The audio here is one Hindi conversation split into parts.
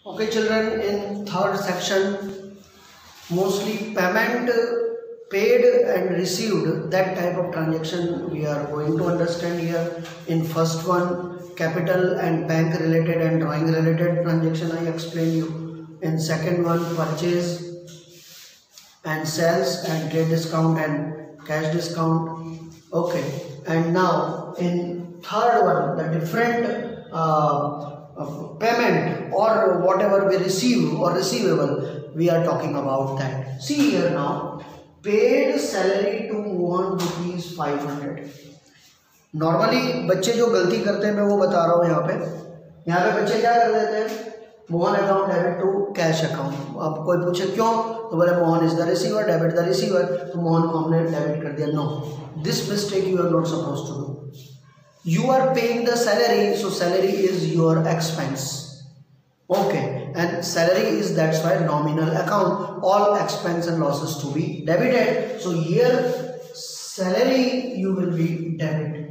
Okay, children, in third section, mostly payment paid and received, that type of transaction we are going to understand here. In first one, capital and bank related and drawing related transaction I explained you. In second one, purchase and sales and trade discount and cash discount. Okay, and now in third one, the different payment or whatever we receive or receivable, we are talking about that. See here now, paid salary to Mohan rupees 500. Normally बच्चे जो गलती करते हैं मैं वो बता रहा हूँ यहाँ पे बच्चे क्या कर देते हैं, Mohan account debit to cash account. अब कोई पूछे क्यों, तो बोले Mohan is the receiver, debit the receiver, तो मोहन को हमने डेबिट कर दिया. No, this mistake you are not suppose to do. You are paying the salary, so salary is your expense. Okay, and salary is, that's why, nominal account. All expense and losses to be debited. So here salary you will be debit.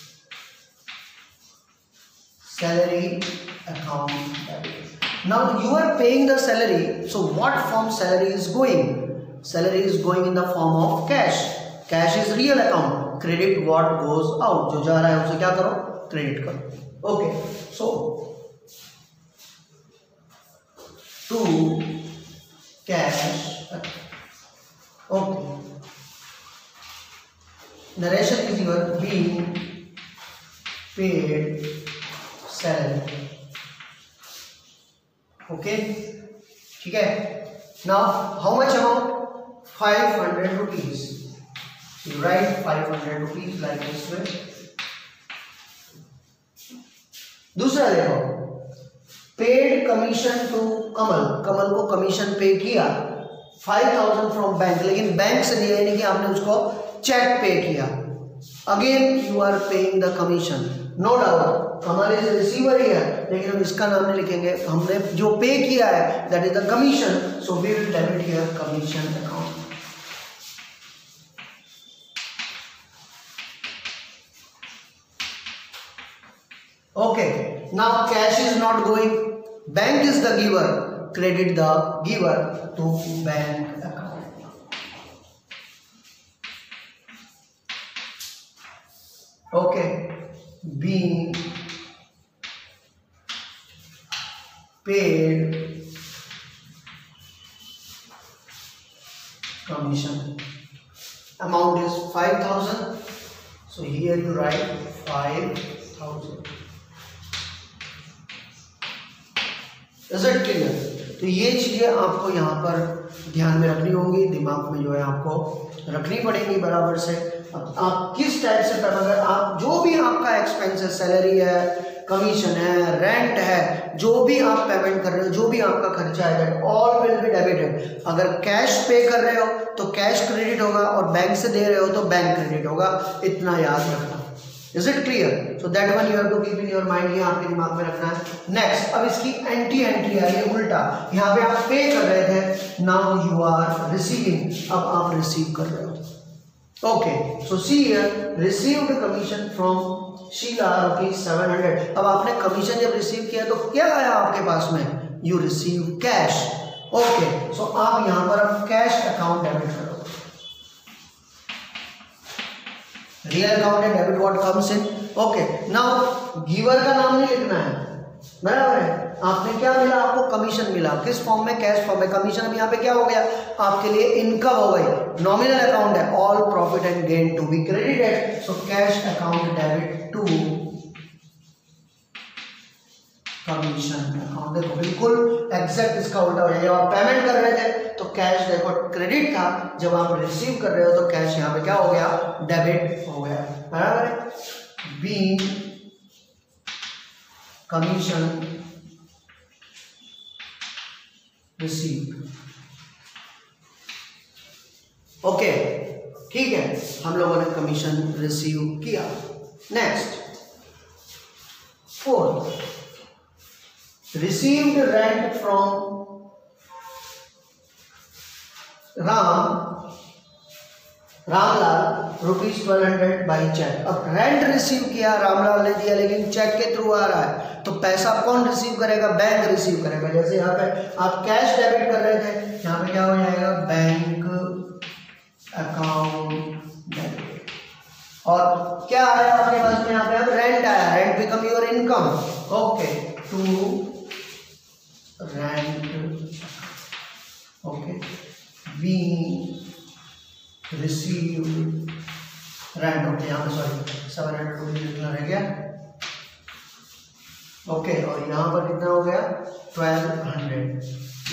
Salary account debit. Now you are paying the salary. So what form salary is going? Salary is going in the form of cash. Cash is real account. Credit what goes out, जो जा रहा है उसे क्या करो, क्रेडिट करो. Okay, so to cash. Okay, narration is your being paid salary. Okay, ठीक है. Now how much amount, 500 rupees. You write 500 rupees like this way. दूसरा देखो, paid commission to Kamal. Kamal को कमीशन पे किया 5000 फ्रॉम बैंक, लेकिन बैंक से लिया, यानी कि आपने उसको चेक पे किया. Again you are paying the commission. No doubt Kamal is receiver ही है, लेकिन हम इसका नाम नहीं लिखेंगे, हमने जो पे किया है that is the commission. So we will debit here commission account. Okay, now cash is not going, bank is the giver, credit the giver to bank account. Okay, being paid commission. Amount is 5000, so here you write 5000. Is it clear? तो ये चीज़ें आपको यहाँ पर ध्यान में रखनी होंगी, दिमाग में जो है आपको रखनी पड़ेगी बराबर से. अब आप किस टाइप से, अगर आप जो भी आपका एक्सपेंस है, सैलरी है, कमीशन है, रेंट है, जो भी आप पेमेंट कर रहे हो, जो भी आपका खर्चा है, that all will be debited. अगर कैश पे कर रहे हो तो कैश क्रेडिट होगा, और बैंक से दे रहे हो तो बैंक क्रेडिट होगा. इतना याद रखना. Is it clear? So that one you have to keep in your mind, ये आपके दिमाग में रखना है. Next, अब इसकी एंटी एंट्री है, ये उल्टा. यहाँ पे आप पे कर रहे थे, now you are receiving, अब आप रिसीव कर रहे हो. Okay, so see here, received commission from Sheila rupees 700. अब आपने कमीशन जब रिसीव किया तो क्या आया आपके पास में, you receive cash. Okay, so आप यहाँ पर अब कैश अकाउंट डेबिट करो. रियल अकाउंट है, debit what comes in. Okay, now giver का नाम नहीं लिखना है, बराबर है. आपने क्या मिला, आपको कमीशन मिला, किस फॉर्म में, कैश फॉर्म में. कमीशन अब यहाँ पे क्या हो गया, आपके लिए इनकम हो गई. नॉमिनल अकाउंट है, all profit and gain to be credited. So cash account debit to commission account. देखो बिल्कुल एग्जैक्ट इसका उल्टा हो जाएगा. जब आप पेमेंट कर रहे थे तो कैश देखो क्रेडिट था, जब आप रिसीव कर रहे हो तो कैश यहाँ पे क्या हो गया, डेबिट हो गया, बराबर है. B commission receive. ओके, ठीक है, हम लोगों ने कमीशन रिसीव किया. Next, fourth, received rent from Ramlal ₹1200 by cheque. अब रेंट रिसीव किया रामलाल ने दिया, लेकिन चेक के थ्रू आ रहा है, तो पैसा कौन रिसीव करेगा? बैंक रिसीव करेगा। जैसे यहाँ पे आप कैश डेबिट कर रहे थे, यहाँ पे क्या हो जाएगा? Bank account debit. और क्या आया आपके पास में? यहाँ पे अब रेंट आया, rent become your income. Okay, to rent, okay, we receive rent. Okay, यहाँ पे सॉरी 700 रुपीज लिखना रह गया। ओके, और यहाँ पर कितना हो गया? 1200।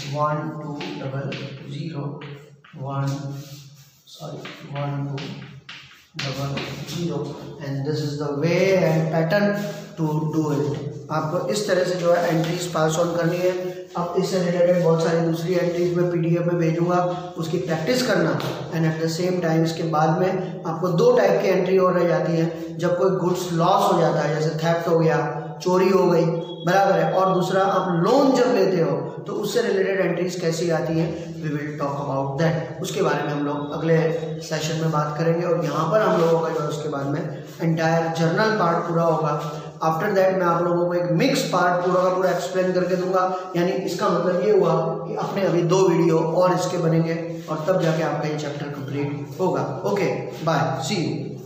1200 and this is the way and pattern to do it. आपको इस तरह से जो है एंट्रीज पास ऑन करनी है। अब इससे रिलेटेड बहुत सारी दूसरी एंट्रीज में PDF में भेजूंगा, उसकी प्रैक्टिस करना। And at the same time इसके बाद में आपको 2 टाइप की एंट्री और रह जाती है। जब कोई गुड्स लॉस हो जाता है, जैसे थेफ्ट हो गया, चोरी हो गई, बराबर है, और दूसरा आप लोन जब लेते हो तो उससे रिलेटेड एंट्रीज कैसी आती हैं, we will talk about that. उसके बारे में हम लोग अगले सेशन में बात करेंगे। और यहाँ पर हम लोगों का जो है उसके बाद में एंटायर जर्नल पार्ट पूरा होगा। आफ्टर दैट मैं आप लोगों को एक मिक्स पार्ट पूरा का पूरा एक्सप्लेन करके दूंगा। यानी इसका मतलब ये हुआ कि अपने अभी 2 वीडियो और इसके बनेंगे, और तब जाके आपका ये चैप्टर कंप्लीट होगा। Okay, bye, see you.